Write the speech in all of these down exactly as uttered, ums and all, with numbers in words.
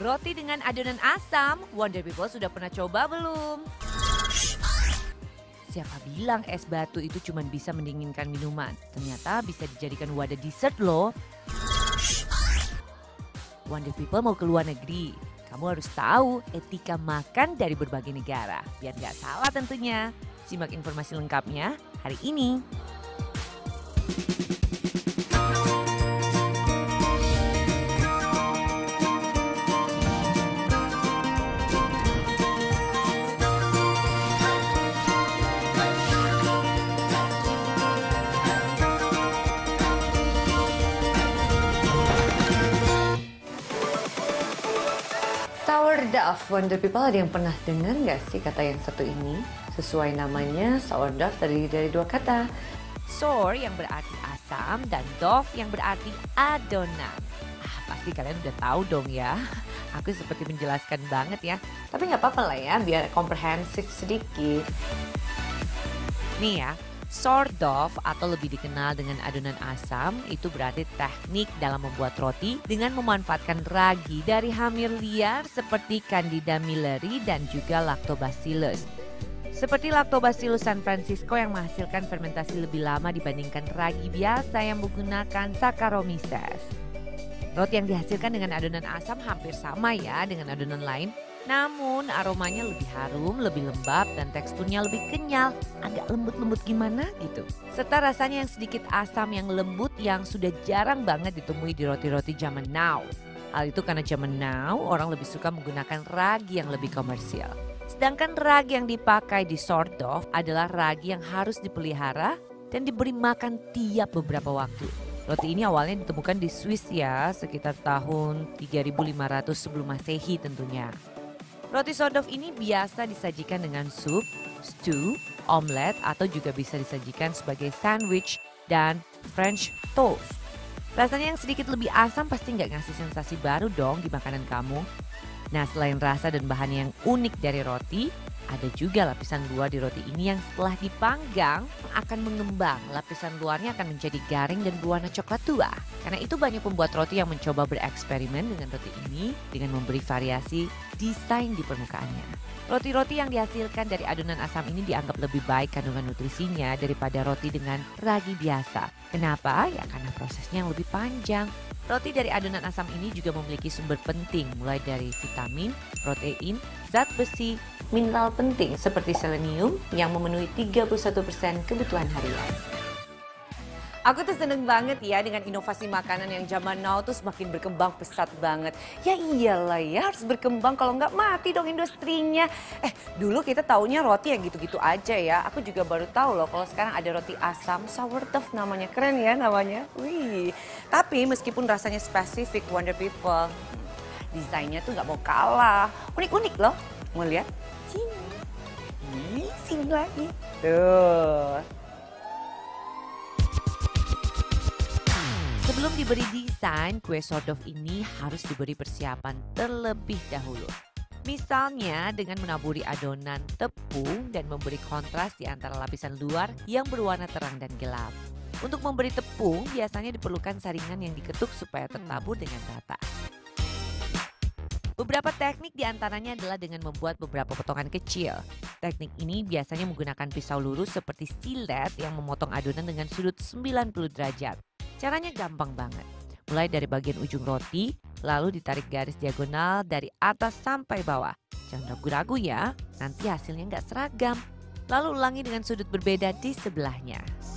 Roti dengan adonan asam, Wonder People sudah pernah coba belum? Siapa bilang es batu itu cuma bisa mendinginkan minuman? Ternyata bisa dijadikan wadah dessert loh. Wonder People mau ke luar negeri. Kamu harus tahu etika makan dari berbagai negara. Biar gak salah tentunya. Simak informasi lengkapnya hari ini. Sourdough, Wonder People, ada yang pernah dengar nggak sih kata yang satu ini? Sesuai namanya, sourdough terdiri dari dua kata. Sour yang berarti asam dan dough yang berarti adonan. Ah, pasti kalian udah tahu dong ya. Aku seperti menjelaskan banget ya. Tapi nggak apa-apa lah ya, biar komprehensif sedikit. Nih ya, sourdough atau lebih dikenal dengan adonan asam itu berarti teknik dalam membuat roti dengan memanfaatkan ragi dari hamir liar seperti Candida milleri dan juga Lactobacillus. Seperti Lactobacillus San Francisco yang menghasilkan fermentasi lebih lama dibandingkan ragi biasa yang menggunakan Saccharomyces. Roti yang dihasilkan dengan adonan asam hampir sama ya dengan adonan lain. Namun aromanya lebih harum, lebih lembab dan teksturnya lebih kenyal, agak lembut-lembut gimana gitu. Serta rasanya yang sedikit asam yang lembut yang sudah jarang banget ditemui di roti-roti zaman now. Hal itu karena zaman now orang lebih suka menggunakan ragi yang lebih komersial. Sedangkan ragi yang dipakai di sourdough adalah ragi yang harus dipelihara dan diberi makan tiap beberapa waktu. Roti ini awalnya ditemukan di Swiss ya, sekitar tahun tiga ribu lima ratus sebelum Masehi tentunya. Roti sourdough ini biasa disajikan dengan sup, stew, omelet atau juga bisa disajikan sebagai sandwich dan French toast. Rasanya yang sedikit lebih asam pasti nggak ngasih sensasi baru dong di makanan kamu. Nah, selain rasa dan bahan yang unik dari roti, ada juga lapisan luar di roti ini yang setelah dipanggang akan mengembang. Lapisan luarnya akan menjadi garing dan berwarna coklat tua. Karena itu banyak pembuat roti yang mencoba bereksperimen dengan roti ini dengan memberi variasi desain di permukaannya. Roti-roti yang dihasilkan dari adonan asam ini dianggap lebih baik kandungan nutrisinya daripada roti dengan ragi biasa. Kenapa? Ya karena prosesnya yang lebih panjang. Roti dari adonan asam ini juga memiliki sumber penting mulai dari vitamin, protein, zat besi, Mineral penting seperti selenium yang memenuhi tiga puluh satu persen kebutuhan harian. Aku tuh seneng banget ya dengan inovasi makanan yang zaman now tuh semakin berkembang pesat banget. Ya iyalah ya, harus berkembang, kalau nggak mati dong industrinya. Eh dulu kita taunya roti yang gitu-gitu aja ya. Aku juga baru tahu loh kalau sekarang ada roti asam sourdough namanya. Keren ya namanya. Wih. Tapi meskipun rasanya spesifik Wonder People, desainnya tuh nggak mau kalah. Unik-unik loh. Mau lihat? Sini. Sini lagi. Tuh. Sebelum diberi desain, kue sourdough ini harus diberi persiapan terlebih dahulu. Misalnya dengan menaburi adonan tepung dan memberi kontras di antara lapisan luar yang berwarna terang dan gelap. Untuk memberi tepung biasanya diperlukan saringan yang diketuk supaya tertabur dengan rata. Beberapa teknik diantaranya adalah dengan membuat beberapa potongan kecil. Teknik ini biasanya menggunakan pisau lurus seperti silet yang memotong adonan dengan sudut sembilan puluh derajat. Caranya gampang banget. Mulai dari bagian ujung roti, lalu ditarik garis diagonal dari atas sampai bawah. Jangan ragu-ragu ya, nanti hasilnya nggak seragam. Lalu ulangi dengan sudut berbeda di sebelahnya.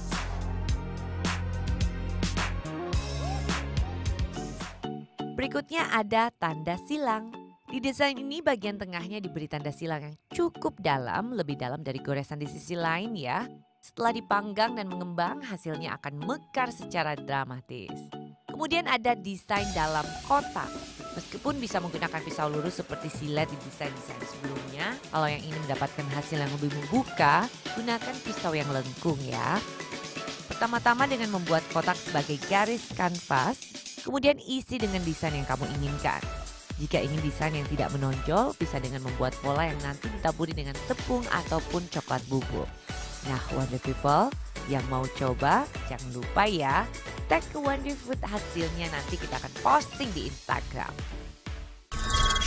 Berikutnya ada tanda silang. Di desain ini bagian tengahnya diberi tanda silang yang cukup dalam, lebih dalam dari goresan di sisi lain ya. Setelah dipanggang dan mengembang, hasilnya akan mekar secara dramatis. Kemudian ada desain dalam kotak. Meskipun bisa menggunakan pisau lurus seperti silet di desain-desain sebelumnya, kalau yang ingin mendapatkan hasil yang lebih membuka, gunakan pisau yang lengkung ya. Pertama-tama dengan membuat kotak sebagai garis kanvas, kemudian isi dengan desain yang kamu inginkan. Jika ingin desain yang tidak menonjol, bisa dengan membuat pola yang nanti ditaburi dengan tepung ataupun coklat bubuk. Nah, Wonder People yang mau coba, jangan lupa ya, tag ke Wonder Food hasilnya, nanti kita akan posting di Instagram.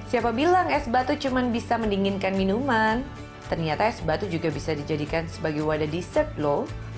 Siapa bilang es batu cuma bisa mendinginkan minuman? Ternyata es batu juga bisa dijadikan sebagai wadah dessert loh.